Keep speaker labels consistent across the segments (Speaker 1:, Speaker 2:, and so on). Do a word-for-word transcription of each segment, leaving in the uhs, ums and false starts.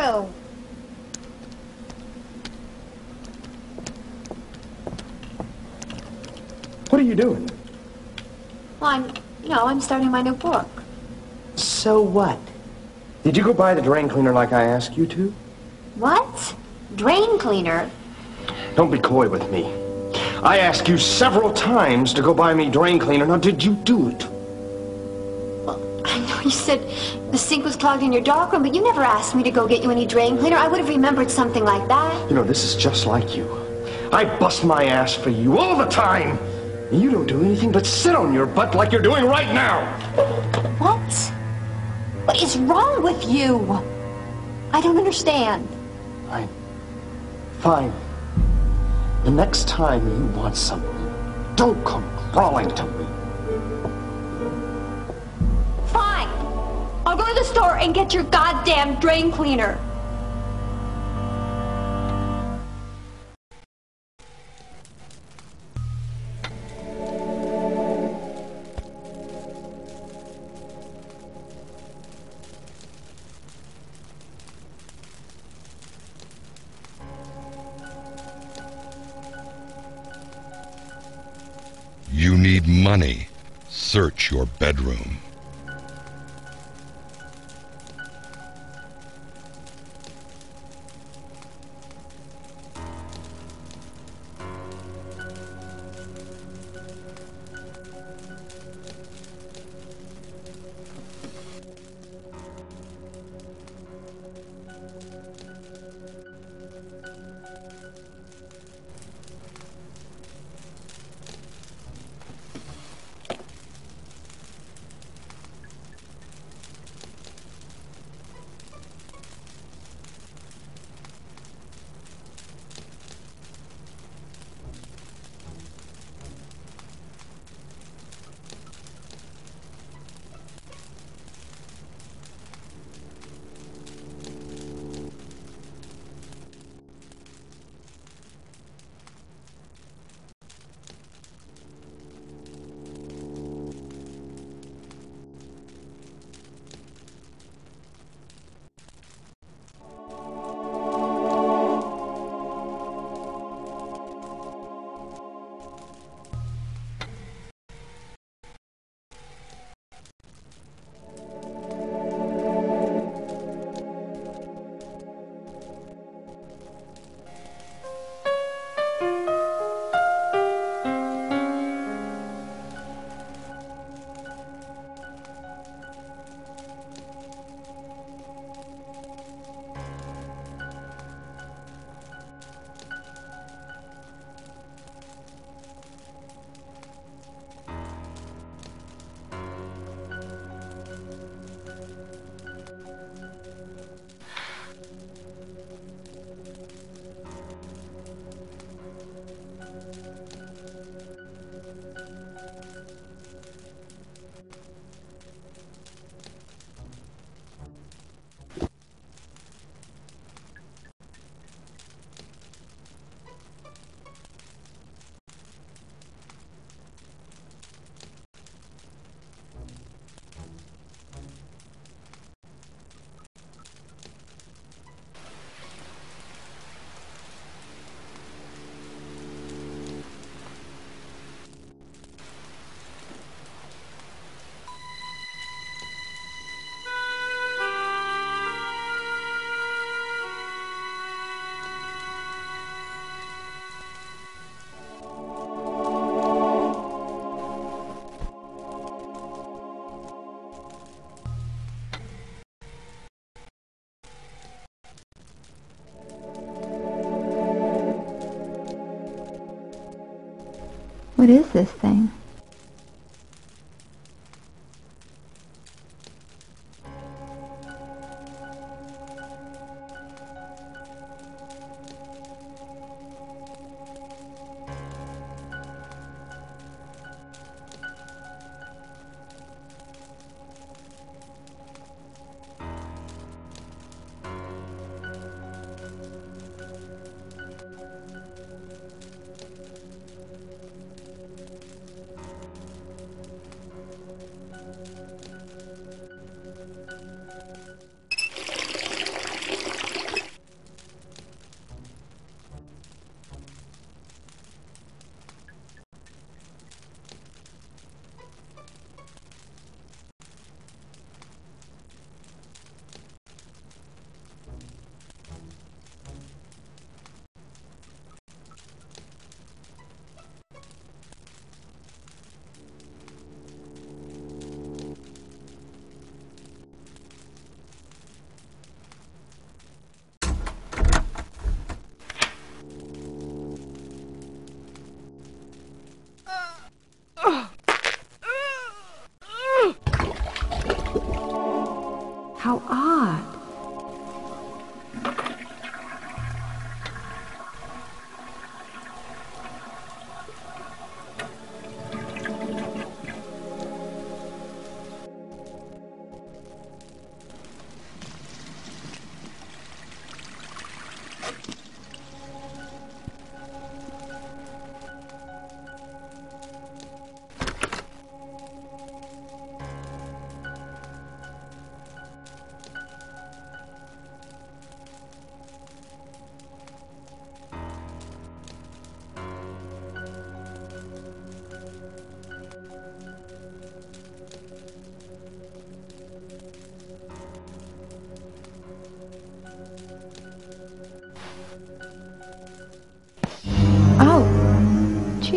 Speaker 1: room.
Speaker 2: What are you doing?
Speaker 1: Well, I'm, you know, I'm starting my new book.
Speaker 2: So what? Did you go buy the drain cleaner like I asked you to?
Speaker 1: What? Drain cleaner?
Speaker 2: Don't be coy with me. I asked you several times to go buy me drain cleaner. Now, did you do it?
Speaker 1: Well, I know you said the sink was clogged in your darkroom, but you never asked me to go get you any drain cleaner. I would have remembered something like that.
Speaker 2: You know, this is just like you. I bust my ass for you all the time. And you don't do anything but sit on your butt like you're doing right now.
Speaker 1: What? What is wrong with you? I don't understand.
Speaker 2: Fine. Fine. The next time you want something, don't come crawling to me.
Speaker 1: Fine. I'll go to the store and get your goddamn drain cleaner.
Speaker 3: You need money. Search your bedroom.
Speaker 4: What is this thing?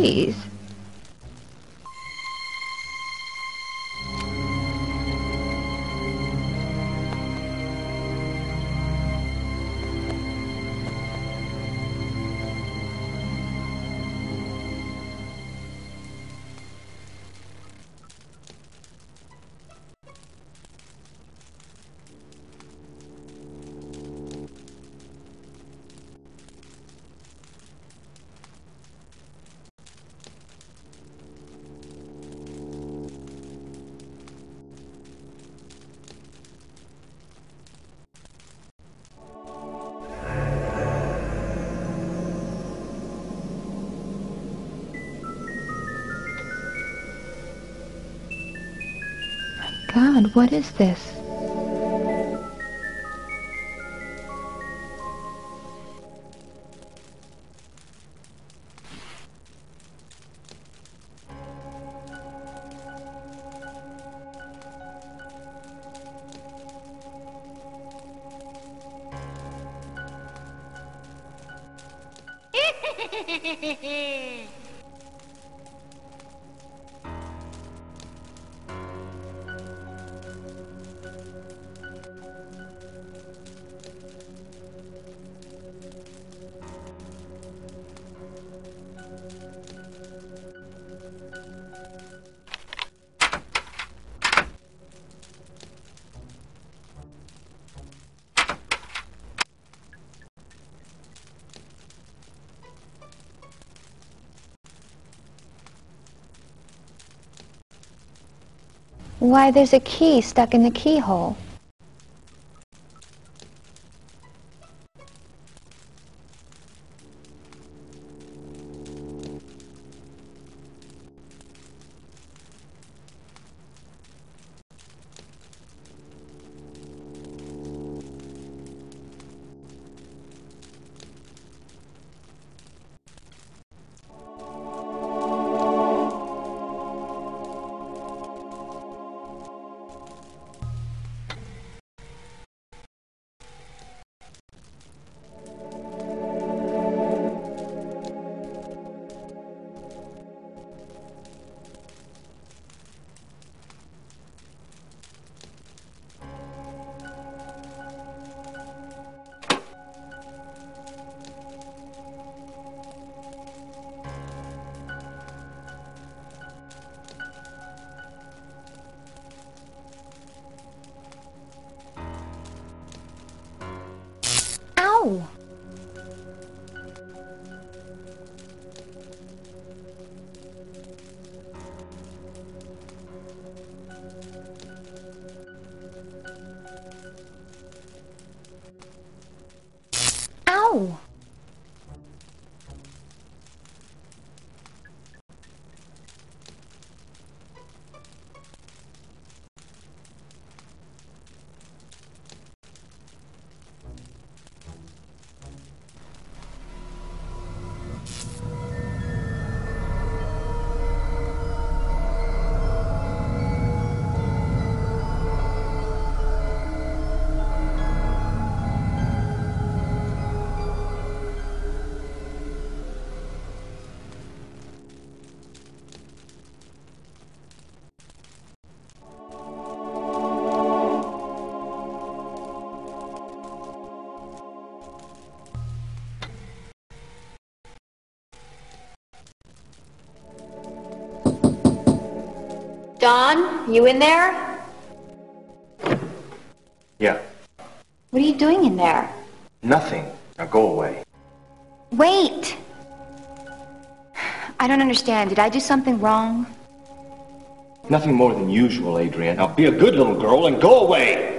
Speaker 1: please. God, what is this? Why, there's a key stuck in the keyhole. Ow! Ow! Don, you in there?
Speaker 2: Yeah.
Speaker 1: What are you doing in there?
Speaker 2: Nothing. Now go away.
Speaker 1: Wait! I don't understand. Did I do something wrong?
Speaker 2: Nothing more than usual, Adrienne. Now be a good little girl and go away!